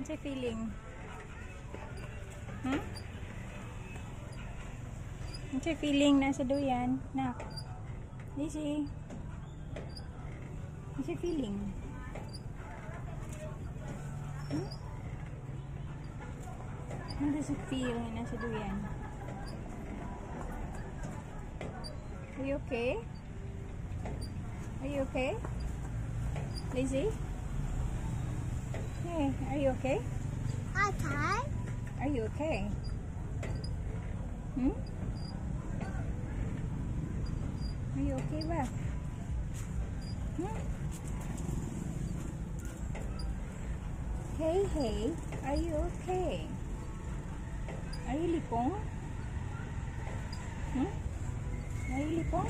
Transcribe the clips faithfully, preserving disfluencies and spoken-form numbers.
Ano feeling? Hmm? Ano feeling nasa duyan? Nak. Easy. Ano feeling? Hmm? Ano does it feel na nasa duyan? Are you okay? Are you okay? Lizzie? Hey, are you okay? Okay. Are you okay? Hmm? Are you okay ba? Hmm? Hey, hey, are you okay? Are you lipong? Hmm? Are you lipong?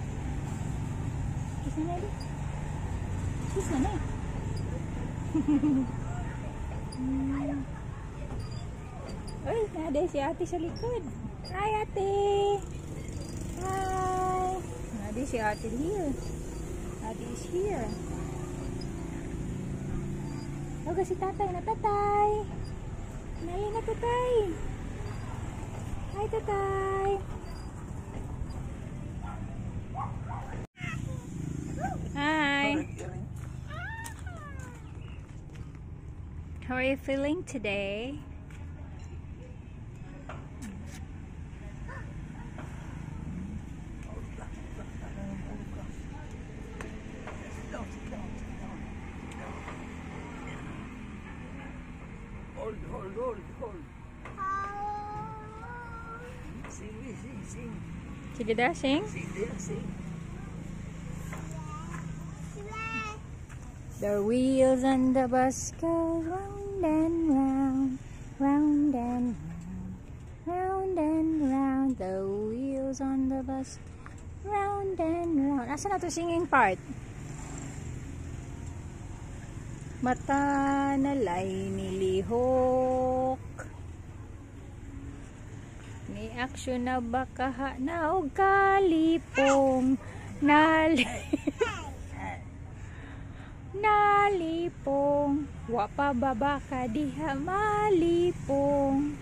Kiss na na. Kiss na na. Hmm. Uy, nada si ate sa likod. Hi, ate. Hi. Nada si ate here. Ate is here. Huwag si tatay na tatay. Nali na tatay. Hi, tatay. Hi. How are you feeling today? Hold, hold, hold, hold. Sing, sing, sing. Sige daw, sing. Sing, there, sing. The wheels on the bus go round and round, round and round, round and round. The wheels on the bus, round and round. Asa na to singing part? Mata nalay nilihok, ni aksyon na bakaha na og kalipong nali. Nalipong, wa pa baba ka diha malipong.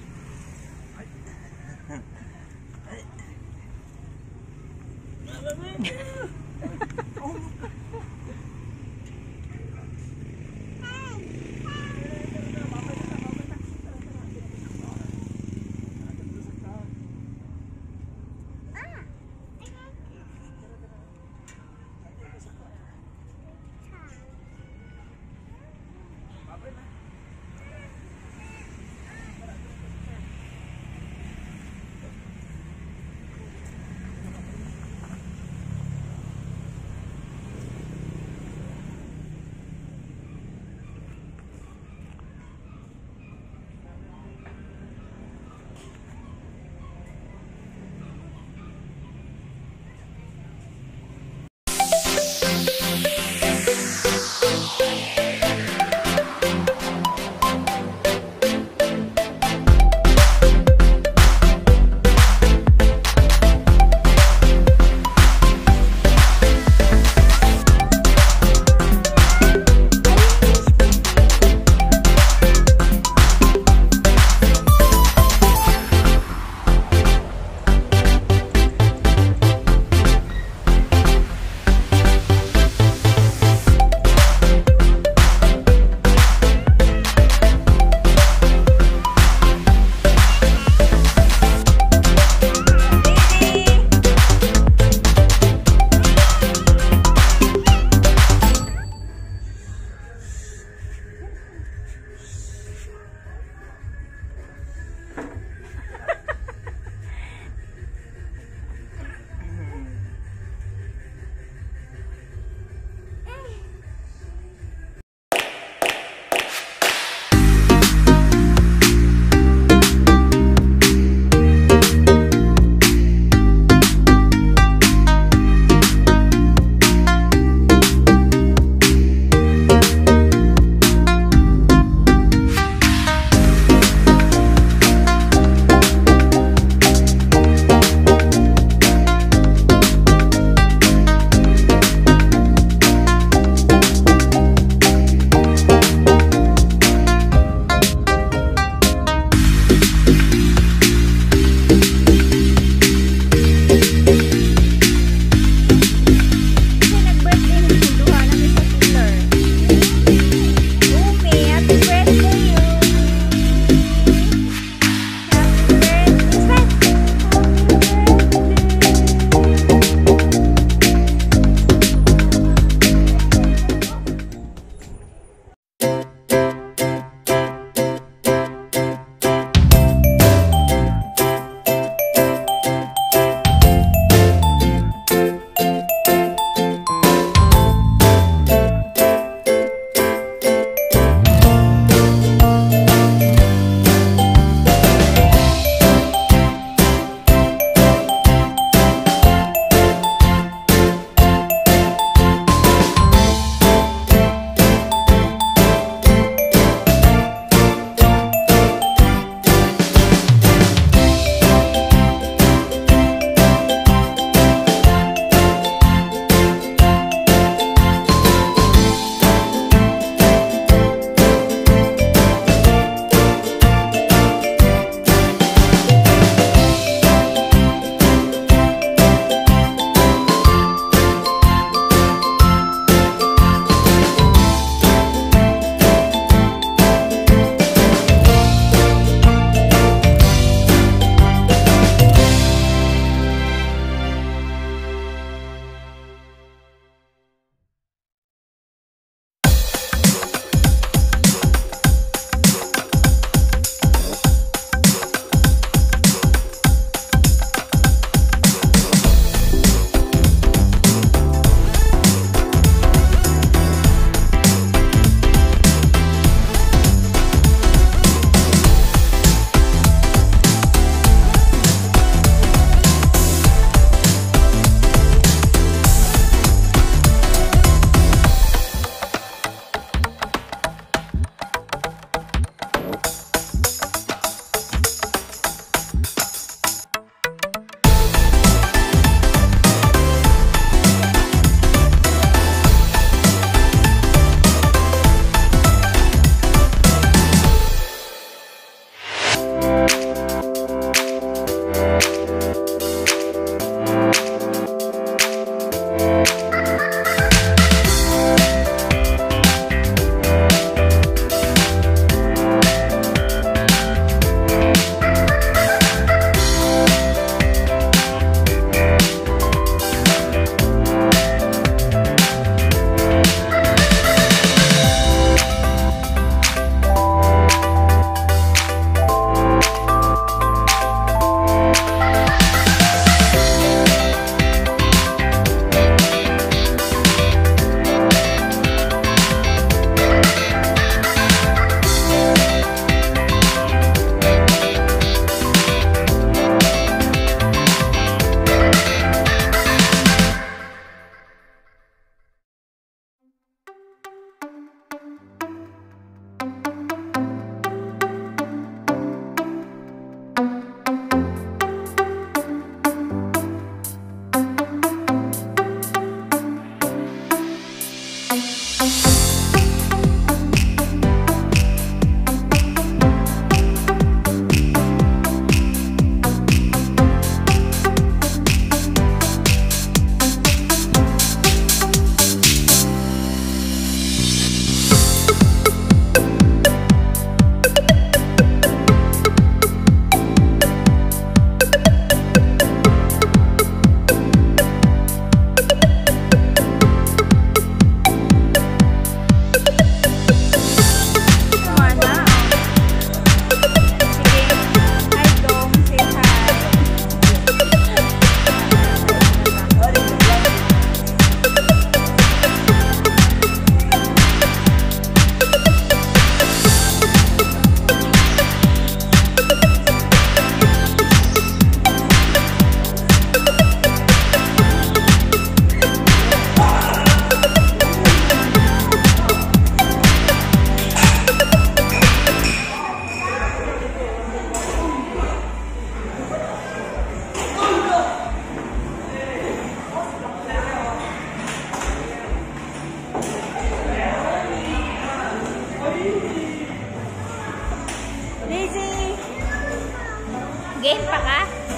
Lizzy! Game pa ka?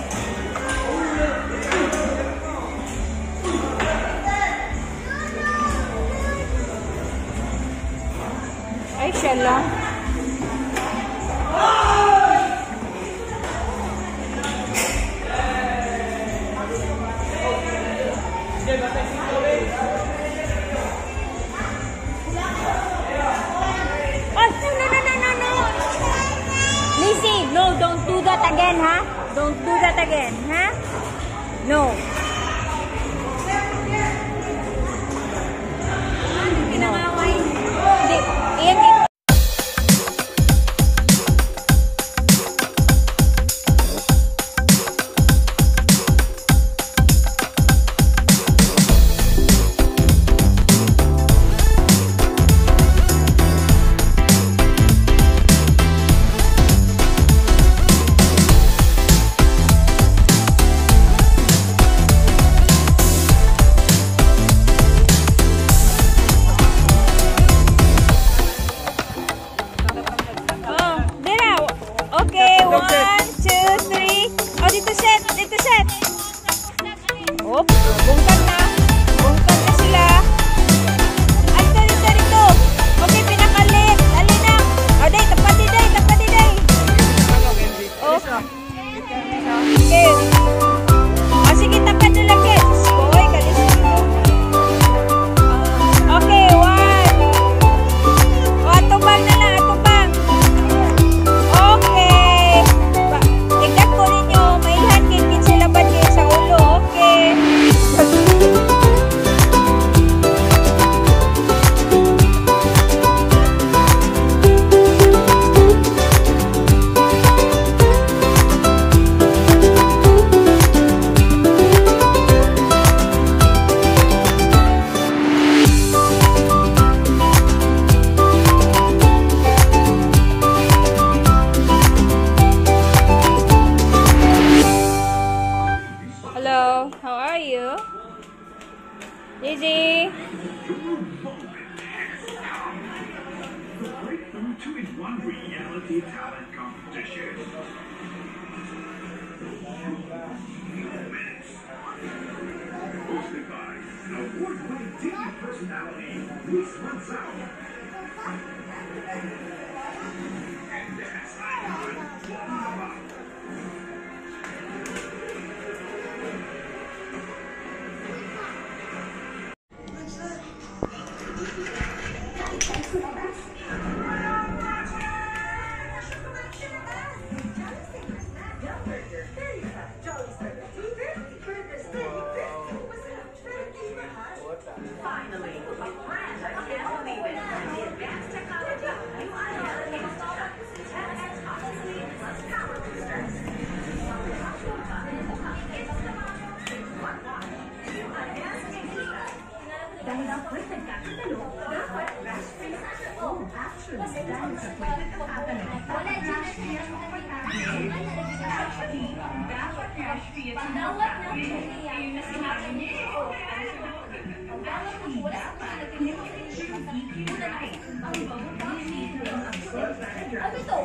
Ay, siya lang. No, don't do that again, ha? Don't do that again, ha? No. No. Hindi. Iyan. Op, bungkag na. Bungkag na sila. Ay, ito, ito, ito. Okay, pinakalit. Dali na. O, day, tapat di, day, tapat di, day. Oh. Okay. O, sige, tapat na lang, kids. Boy, kalisin mo. Okay, one. O, atubang na lang, atubang. Okay. Tignan ko ninyo. Mailhan, kinkin sila ba niya sa ulo. Okay. Hello, how are you? Lizzy? two-in-one reality talent competition. Hosted by award-winning T V personality, Luis Manzano. And dance icon, Bomba. Finally, a brand I can't believe it. The advanced technology of U I ten X oxygen plus power boosters. It's one watch. U advanced technology. Dahil ang pwede kakatalo, dapat rash-free. Oh, actually, dahil sa pwede kakatalo, dapat rash-free ang Actually, dapat rash-free ang Ayun na sinabi niya. Ano ito?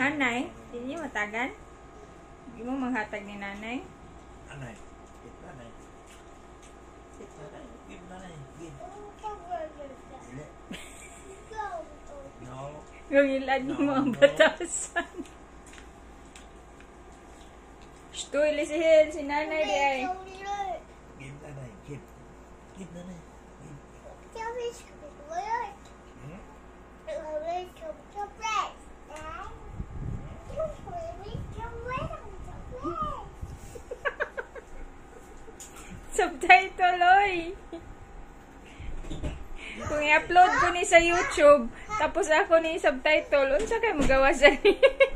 Nanay, hindi niyo matagan? Hindi mo maghatag ni nanay? Nanay. Git nanay. Git nanay. Git nanay. Git. Dili. No. Gawilad mo No, ang no. batasan. Shtuy, lisihil, si nanay di ay. Git nanay. Git. Git nanay. Git. Hmm? Subtitle, oy! Kung i-upload ko ni sa YouTube, tapos ako ni subtitle, unsa kay magawa sa